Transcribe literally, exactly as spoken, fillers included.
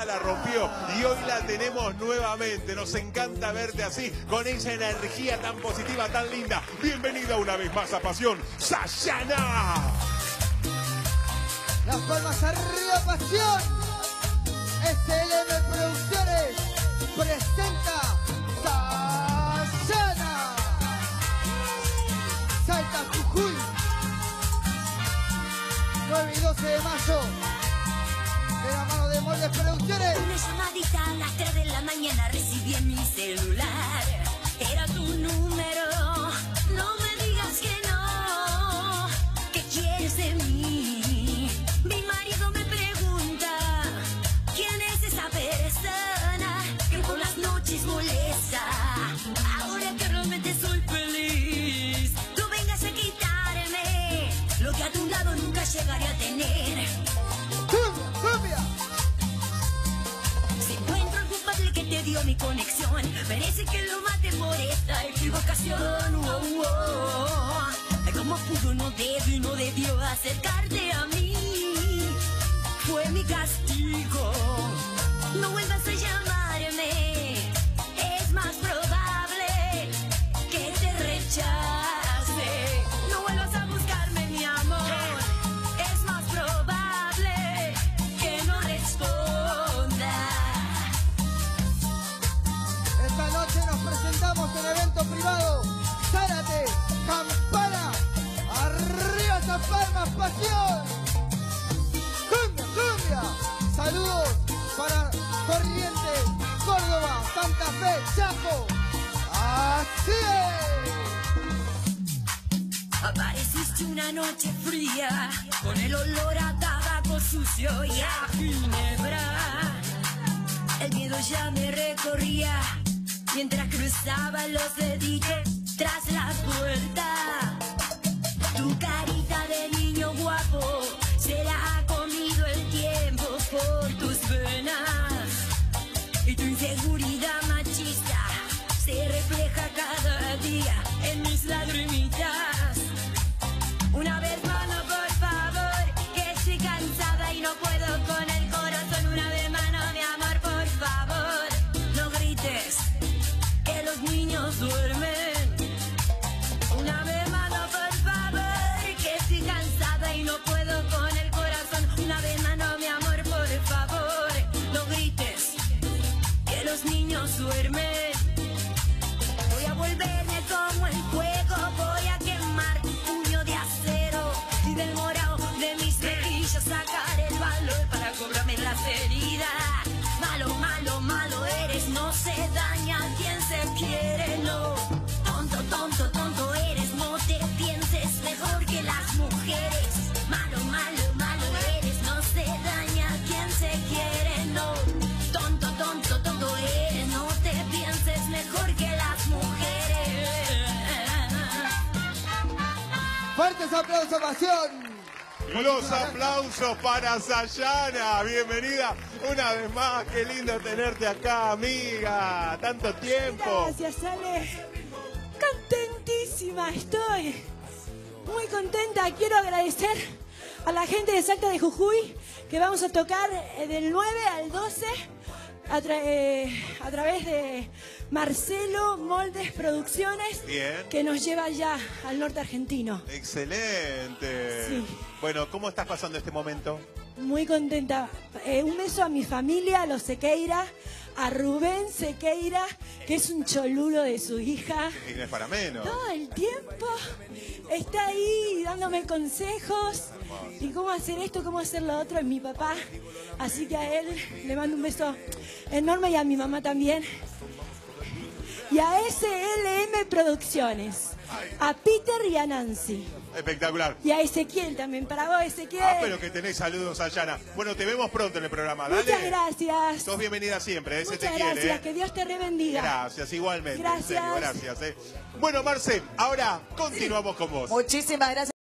la rompió y hoy la tenemos nuevamente. Nos encanta verte así, con esa energía tan positiva, tan linda. Bienvenida una vez más a Pasión, Sayana. Las palmas arriba, Pasión. S L M Producciones presenta Sayana. Salta, Jujuy. nueve y doce de mayo. De la mano de Moldes Producciones. Una llamadita a las tres de la mañana recibí en mi celular. Era tu número. No me digas que no. ¿Qué quieres de mí? Mi marido me pregunta ¿quién es esa persona que por las noches molesta? Ahora que realmente soy feliz, no vengas a quitarme lo que a tu lado nunca llegaré a tener. ¡Cumbia! Si encuentro al culpable que te dio mi conexión, merece que lo mate por esta equivocación. Oh, oh. ¿Cómo pudo, no debió, no debió acercarte a mí? Fue mi castigo. No vuelvas a llamarme. Es más probable que te rechace. No vuelvas a buscarme, mi amor. Es más probable que no responda. Esta noche nos presentamos en evento privado. Zárate, campana. Arriba esas palmas, Pasión. Cumbia, cumbia. Saludos para Corrientes, Córdoba, Santa Fe, Chaco. Así es. Apareciste una noche fría, con el olor a tabaco sucio y a ginebra. El miedo ya me recorría, mientras cruzaba los deditos tras la puerta. Tu carita de niño guapo se la ha comido el tiempo por tus venas. Y tu inseguridad machista se refleja cada día en mis lagrimitas. Una vez mano, por favor, que estoy cansada y no puedo con el corazón. Una vez mano, mi amor, por favor, no grites que los niños duermen. Una vez mano, por favor, que estoy cansada y no puedo con el corazón. Una vez mano, mi amor, por favor, no grites que los niños duermen. Voy a volverme como el fuego, voy a quemar tu puño de acero y del morado de mis mejillas sacar el valor para cobrarme las heridas. Malo, malo, malo eres, no se daña a quien se quiere, no. Tonto, tonto, tonto eres, no te pienses mejor que las mujeres. Malo, malo, malo eres, no se daña a quien se quiere, no. Tonto, tonto, tonto eres, no te pienses mejor que las mujeres. Fuertes aplausos, Pasión. Los aplausos para Sayana. Bienvenida una vez más. Qué lindo tenerte acá, amiga. Tanto tiempo. Gracias, Ale. Contentísima estoy. Muy contenta. Quiero agradecer a la gente de Salta de Jujuy que vamos a tocar del nueve al doce a, tra eh, a través de Marcelo Moldes Producciones. Bien. Que nos lleva ya al norte argentino. Excelente. Sí. Bueno, ¿cómo estás pasando este momento? Muy contenta. Eh, un beso a mi familia, a los Sequeira, a Rubén Sequeira, que es un cholulo de su hija. Y no es para menos. Todo el tiempo está ahí dándome consejos y cómo hacer esto, cómo hacer lo otro. Es mi papá, así que a él le mando un beso enorme y a mi mamá también. Y a S L M Producciones, a Peter y a Nancy. Espectacular. Y a Ezequiel también, para vos, Ezequiel. Ah, pero que tenés saludos, Sayana. Bueno, te vemos pronto en el programa, dale. Muchas gracias. Sos bienvenida siempre, ese Muchas te quiere. gracias, ¿eh? que Dios te rebendiga. Gracias, igualmente. Gracias. En serio, gracias. ¿eh? Bueno, Marce, ahora continuamos con vos. Muchísimas gracias.